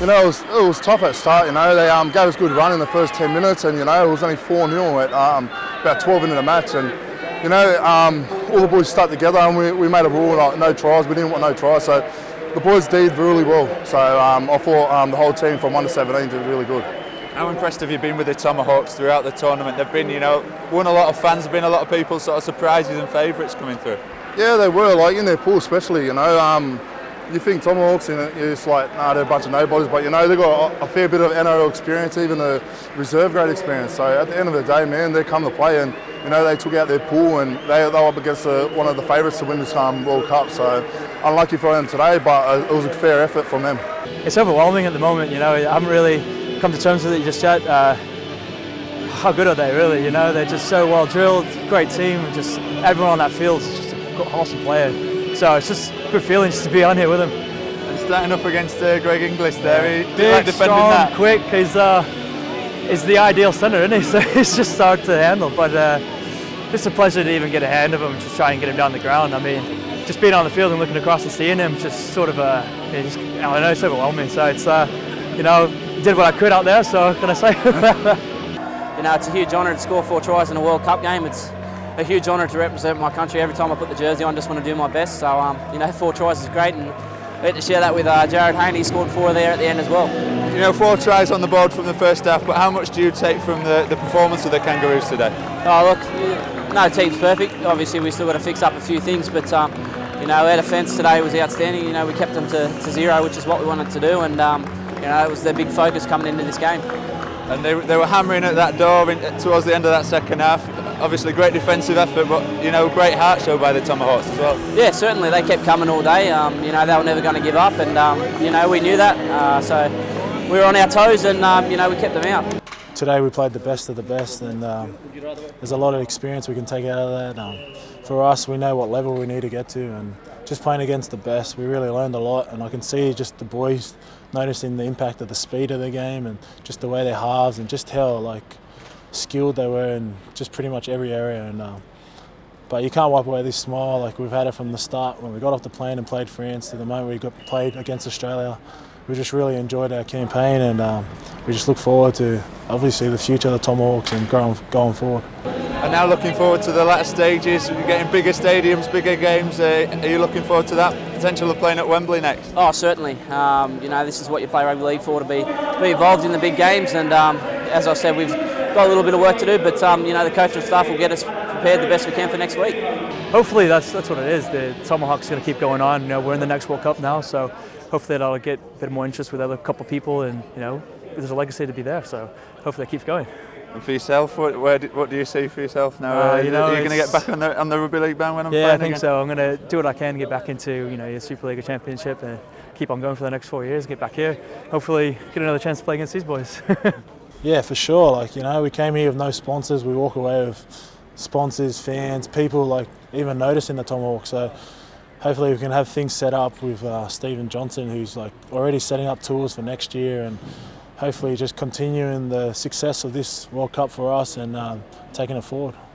It was tough at the start. They gave us a good run in the first 10 minutes, and it was only 4-0 at about 12 into the match, and all the boys stuck together, and we made a rule like no tries. We didn't want no tries, so the boys did really well. So I thought the whole team from 1 to 17 did really good. How impressed have you been with the Tomahawks throughout the tournament? They've been, won a lot of fans. There've been a lot of people sort of surprises and favourites coming through. Yeah, they were, like in their pool especially. You think Tomahawks, it's like, nah, they're a bunch of nobodies, but they've got a fair bit of NRL experience, even a reserve grade experience. So at the end of the day, man, they come to play, and they took out their pool, and they were up against one of the favourites to win this World Cup. So unlucky for them today, but it was a fair effort from them. It's overwhelming at the moment. I haven't really come to terms with it just yet. How good are they really? They're just so well drilled, great team, and just everyone on that field is just an awesome player. So it's just a good feeling just to be on here with him. And starting up against Greg Inglis there, big, strong, quick. He's the ideal centre, isn't he? So it's just hard to handle, but just a pleasure to even get a hand of him, just try and get him down the ground. I mean, just being on the field and looking across and seeing him, just sort of I don't know, it's overwhelming. So it's did what I could out there. So what can I say? It's a huge honour to score 4 tries in a World Cup game. It's a huge honour to represent my country. Every time I put the jersey on, I just want to do my best. So 4 tries is great, and I get to share that with Jared Hayne. He scored 4 there at the end as well. 4 tries on the board from the first half, but how much do you take from the performance of the Kangaroos today? Oh look, no team's perfect. Obviously we've still got to fix up a few things, but our defence today was outstanding. We kept them to 0, which is what we wanted to do, and it was their big focus coming into this game. And they were hammering at that door towards the end of that second half. Obviously great defensive effort, but great heart show by the Tomahawks as well. Yeah, certainly they kept coming all day. They were never going to give up, and we knew that. So we were on our toes, and we kept them out. Today we played the best of the best, and there's a lot of experience we can take out of that. For us, we know what level we need to get to, and just playing against the best, we really learned a lot, and I can see just the boys noticing the impact of the speed of the game and just the way they halves and just how skilled they were in just pretty much every area. And but you can't wipe away this smile. We've had it from the start when we got off the plane and played France to the moment we played against Australia. We just really enjoyed our campaign, and we just look forward to obviously the future of the Tomahawks and going forward. And now looking forward to the latter stages. You're getting bigger stadiums, bigger games. Are you looking forward to that potential of playing at Wembley next? Oh, certainly. This is what you play rugby league for, to be involved in the big games. And as I said, we've got a little bit of work to do, but the coach and staff will get us prepared the best we can for next week. Hopefully that's what it is. The Tomahawks are going to keep going on. We're in the next World Cup now, so hopefully that'll get a bit more interest with other couple of people, and there's a legacy to be there. So hopefully that keeps going. And for yourself, what do you see for yourself now? Are you going to get back on the rugby league band when I'm playing again? Yeah, I think again? so. I'm going to do what I can, get back into your Super League or Championship, and keep on going for the next 4 years. Get back here, hopefully get another chance to play against these boys. Yeah, for sure. We came here with no sponsors. We walk away with sponsors, fans, people even noticing the Tomahawks. So hopefully we can have things set up with Stephen Johnson, who's already setting up tours for next year, and hopefully just continuing the success of this World Cup for us and taking it forward.